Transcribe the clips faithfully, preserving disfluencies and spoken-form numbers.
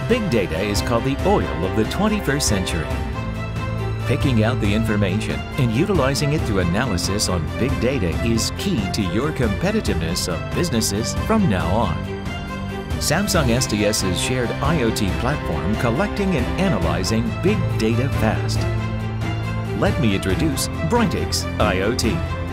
Big data is called the oil of the twenty-first century. Picking out the information and utilizing it through analysis on big data is key to your competitiveness of businesses from now on. Samsung S D S's shared IoT platform collecting and analyzing big data fast. Let me introduce Brightix IoT.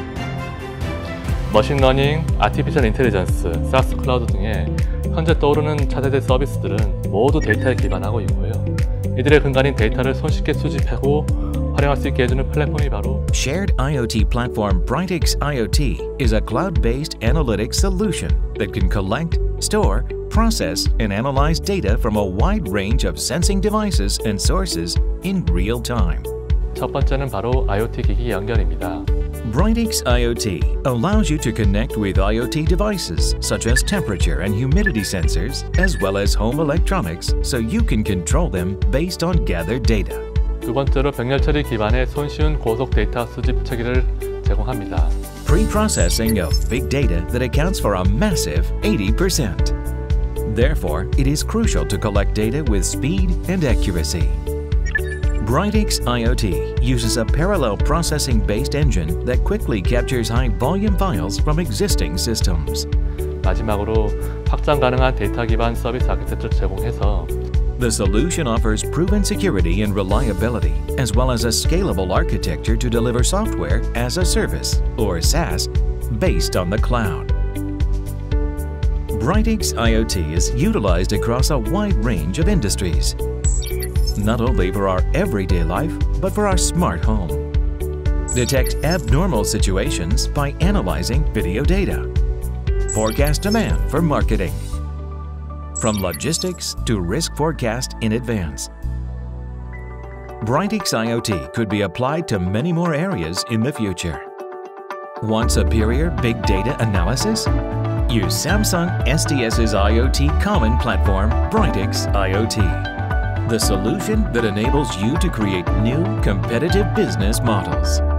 머신러닝, 아티피셜 인텔리전스, 사스 클라우드 등의 현재 떠오르는 차세대 서비스들은 모두 데이터에 기반하고 있고요. 이들의 근간인 데이터를 손쉽게 수집하고 활용할 수 있게 해주는 플랫폼이 바로 Shared IoT platform Brightix IoT is a cloud-based analytics solution that can collect, store, process, and analyze data from a wide range of sensing devices and sources in real time. 첫 번째는 바로 IoT 기기 연결입니다. Brightix IoT allows you to connect with IoT devices such as temperature and humidity sensors, as well as home electronics, so you can control them based on gathered data. 두 번째로 병렬 처리 기반의 손쉬운 고속 데이터 수집 체계를 제공합니다. Pre-processing of big data that accounts for a massive eighty percent. Therefore, it is crucial to collect data with speed and accuracy. Brightix IoT uses a parallel processing-based engine that quickly captures high-volume files from existing systems. 마지막으로 확장 가능한 데이터 기반 서비스 아키텍처를 제공해서 The solution offers proven security and reliability, as well as a scalable architecture to deliver software as a service, or SaaS, based on the cloud. Brightix IoT is utilized across a wide range of industries, not only for our everyday life, but for our smart home. Detect abnormal situations by analyzing video data. Forecast demand for marketing. From logistics to risk forecast in advance. Brightix IoT could be applied to many more areas in the future. Want superior big data analysis? Use Samsung S D S's IoT common platform, Brightix IoT. The solution that enables you to create new competitive business models.